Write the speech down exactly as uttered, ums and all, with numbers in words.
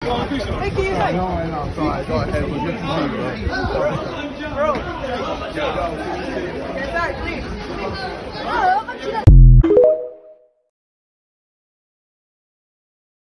Hey, can you say? No, no, sorry, go ahead. We're good to see you, bro. Bro.